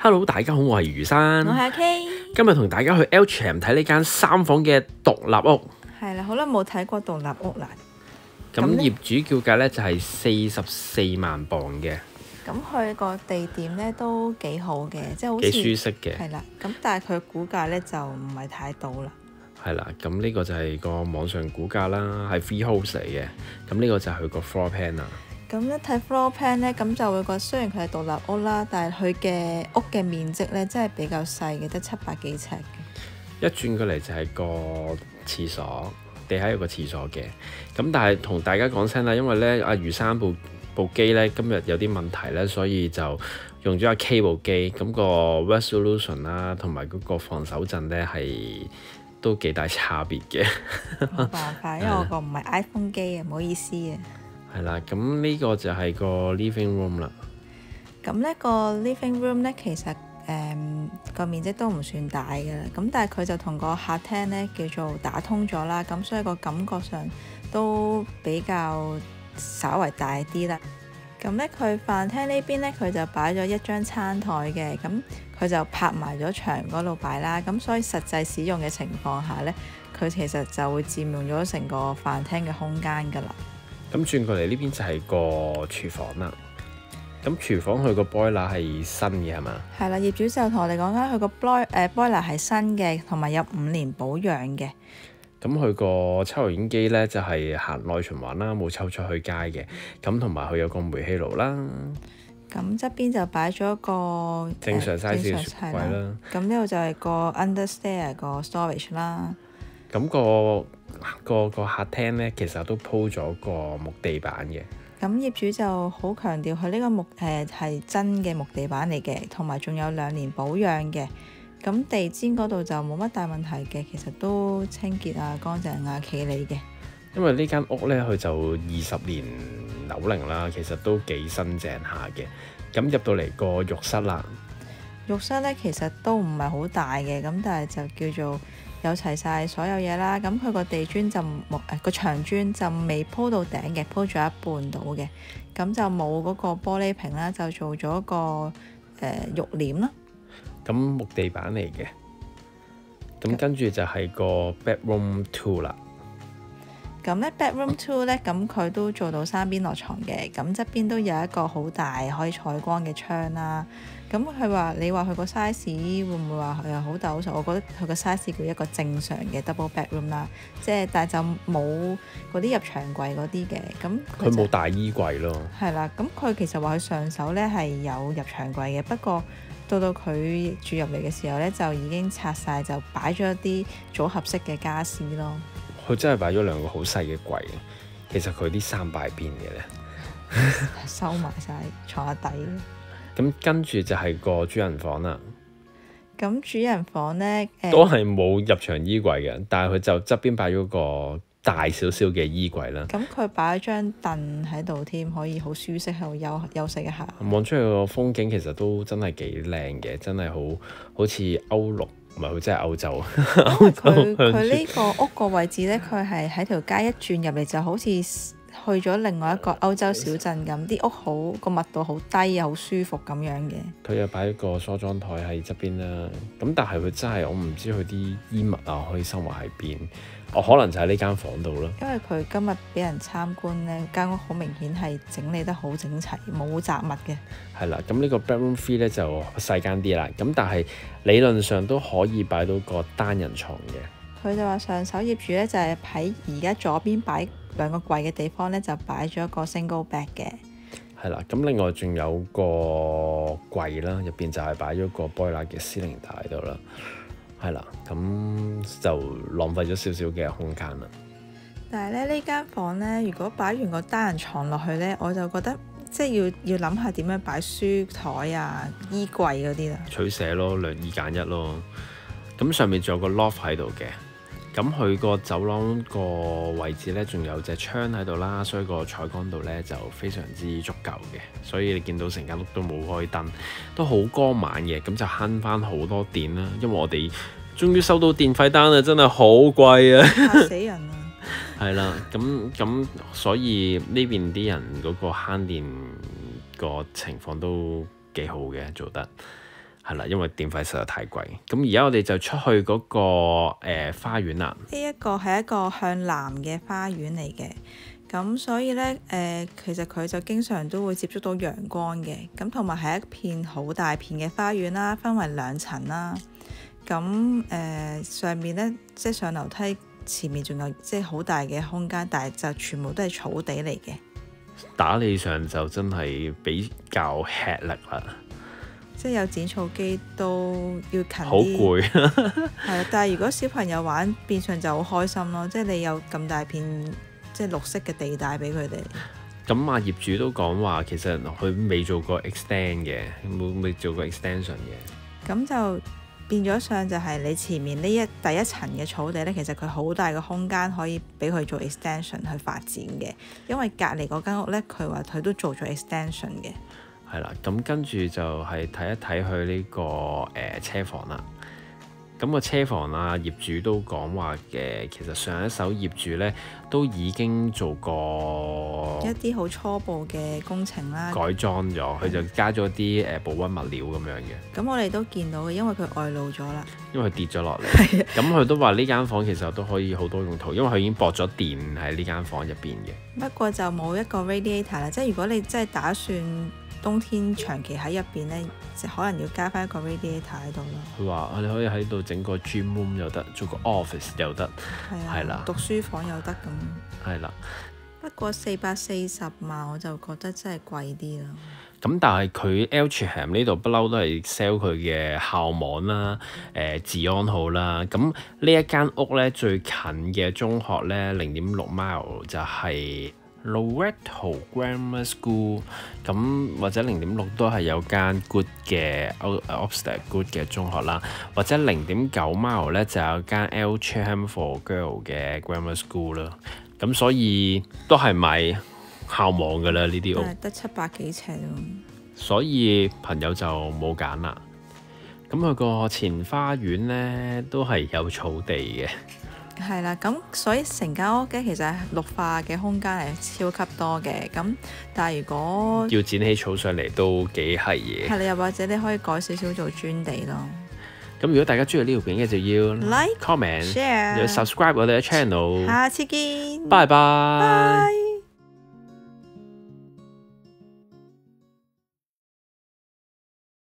Hello，大家好，我係余生， 我係阿 K。 今日同大家去 Elcham 睇呢間3房嘅獨立屋。 係啦，好耐冇睇過獨立屋啦。 咁業主叫價呢就係44萬磅嘅。 咁佢個地點呢都幾好嘅，即係好似幾舒適嘅。 係啦，咁但係佢估價呢就唔係太到啦。 係啦，咁呢個就係個網上估價啦，係 freehold 嚟嘅。咁呢個就係佢個 floor plan 啦。 咁一睇 floor plan 呢，咁就會覺得雖然佢係獨立屋啦，但係佢嘅屋嘅面積呢真係比較細嘅，得700幾尺嘅。 一轉過嚟就係個廁所，地下有個廁所嘅。咁但係同大家講聲啦，因為呢阿余生部機呢今日有啲問題呢，所以就用咗阿 K 部機。咁個 resolution 啦，同埋嗰個防手震呢係都幾大差別嘅。 冇辦法，因為我個唔係 iPhone 機啊，唔好意思啊。 係啦，咁呢個就係個 living room 啦。 咁呢個 living room 呢，其實個面積都唔算大嘅啦。咁但係佢就同個客廳呢叫做打通咗啦，咁所以個感覺上都比較稍為大啲啦。咁呢，佢飯廳呢邊呢，佢就擺咗一張餐台嘅，咁佢就拍埋咗牆嗰度擺啦。咁所以實際使用嘅情況下呢，佢其實就會佔用咗成個飯廳嘅空間㗎啦。 咁轉過嚟呢邊就係個廚房啦。咁廚房佢個 boiler 係新嘅係嘛？ 係啦，業主就同我哋講緊佢個 boiler 係新嘅，同埋有5年保養嘅。 咁佢個抽油煙機呢，就係行內循環啦，冇抽出去街嘅。咁同埋佢有個煤氣爐啦。 咁側邊就擺咗一個正常 size 嘅雪櫃啦。 咁呢度就係個 understair 個 storage 啦。 咁個客廳呢，其實都鋪咗個木地板嘅。 咁業主就好強調佢呢個木係真嘅木地板嚟嘅，同埋仲有2年保養嘅。咁地氈嗰度就冇乜大問題嘅，其實都清潔啊、乾淨啊、企理嘅。 因為呢間屋呢，佢就20年樓齡啦，其實都幾新淨下嘅。咁入到嚟個浴室啦， 浴室呢其實都唔係好大嘅，咁但係就叫做有齊晒所有嘢啦。咁佢個地磚就個牆磚就未鋪到頂嘅，鋪咗一半到嘅。咁就冇嗰個玻璃瓶啦，就做咗個浴簾啦。 咁木地板嚟嘅。咁跟住就係個 bedroom 2啦。 咁咧 bedroom 2咧，咁佢都做到3邊落床嘅，咁側邊都有一個好大可以採光嘅窗啦。咁你話佢個 size 會唔會話佢好大好細？我覺得佢個 size 叫一個正常嘅 double bedroom 啦，但係就冇嗰啲入牆櫃嗰啲嘅。咁佢冇大衣櫃咯。 係啦，咁佢其實話佢上手咧係有入牆櫃嘅，不過到佢住入嚟嘅時候咧，就已經拆晒，就擺咗一啲組合式嘅家私咯。 佢真係擺咗2個好細嘅櫃，其實佢啲衫擺邊嘅咧？ 收埋晒床下底。 咁跟住就係個主人房啦。 咁主人房呢， 都係冇入牆衣櫃嘅，但係佢就側邊擺咗個大少少嘅衣櫃啦。 咁佢擺咗張凳喺度添，可以好舒適喺度休息一下。 望出去個風景其實都真係幾靚嘅，真係好似歐陸。唔係，佢真係歐洲。 佢呢個屋個位置呢，佢係喺條街一轉入嚟就好似去咗另外一個歐洲小鎮咁，啲屋個密度好低啊，好舒服咁樣嘅。 佢又擺一個梳妝台喺側邊啦。咁但係佢真係我唔知佢啲衣物啊可以收埋喺邊。可能就喺呢間房度咯。 因為佢今日俾人參觀呢間屋好明顯係整理得好整齊，冇雜物嘅。 係啦，咁呢個 bedroom 3咧就細間啲啦。咁但係理論上都可以擺到個單人床嘅。 佢就話上手業主咧就係喺而家左邊擺2個櫃嘅地方咧，就擺咗一個 single bed 嘅。 係啦，咁另外仲有個櫃啦，入邊就係擺咗個 boiler 嘅司令台喺度啦。係啦，咁就浪費咗少少嘅空間啦。 但係咧呢間房咧，如果擺完個單人床落去咧，我就覺得即係要諗下點樣擺書台啊、衣櫃嗰啲啦。 取捨咯，2、2揀1咯。咁上面仲有個 loft 喺度嘅。咁佢個走廊個位置咧，仲有隻窗喺度啦，所以個採光度咧就非常之足夠嘅。所以你見到成間屋都冇開燈，都好光猛嘅，咁就慳翻好多電啦。因為我哋終於收到電費單啦，真係好貴啊！ 嚇死人啊！ 係啦，咁所以呢邊啲人嗰個慳電個情況都幾好嘅，做得係啦，因為電費實在太貴。咁而家我哋就出去嗰個花園啦。 呢一個係一個向南嘅花園嚟嘅，咁所以呢，其實佢就經常都會接觸到陽光嘅，咁同埋係一片好大片嘅花園啦，分為2層啦。咁上面呢，即係上樓梯前面仲有即係好大嘅空間，但係就全部都係草地嚟嘅。 打理上就真係比較吃力啦， 即係有剪草機都要勤啲， 好攰。 係啊，但係如果小朋友玩，變相就好開心咯。即係你有咁大片即係綠色嘅地帶俾佢哋。 咁啊業主都講話，其實佢未做過 extend 嘅，未做過 extension 嘅。 咁就變咗上就係你前面第一層嘅草地咧，其實佢好大嘅空間可以俾佢做 extension 去發展嘅，因為隔離嗰間屋咧，佢話佢都做咗 extension 嘅。 係啦，咁跟住就係睇一睇佢呢個車房啦。咁個車房啊，業主都講話嘅，其實上一手業主咧都已經做過一啲好初步嘅工程啦， 改裝咗，佢就加咗啲保溫物料咁樣嘅。 咁我哋都見到嘅，因為佢外露咗啦， 因為佢跌咗落嚟。咁佢都話呢間房其實都可以好多用途，因為佢已經駁咗電喺呢間房入邊嘅。 不過就冇一個 radiator 啦，即係如果你真係打算冬天長期喺入邊咧，就可能要加翻一個 radiator 喺度咯。 佢話你可以喺度整個 gym room 又得，做個 office 又得，係啦， 讀書房又得咁。 係啦。 不過440萬我就覺得真係貴啲啦。 咁但係佢 Eltham 呢度不嬲都係 sell 佢嘅校網啦，治安好啦。咁呢一間屋咧最近嘅中學咧0.6 mile 就係Loreto Grammar School， 咁或者0.6都係有間 good 嘅 Ofsted good 嘅中學啦，或者0.9 mile 咧就有間 Eltham for Girl 嘅 Grammar School 啦。咁所以都係買校網㗎啦呢啲屋， 得700幾尺喎。 所以朋友就冇揀啦。咁佢個前花園咧都係有草地嘅。 係啦，咁所以成間屋嘅其實綠化嘅空間係超級多嘅，咁但係如果要剪起草上嚟都幾係嘢。 係啦，又或者你可以改少少做磚地咯。 咁如果大家中意呢條片嘅就要 like、 comment、 share、 要 subscribe 我哋嘅 channel。 下次見， 拜拜。 拜。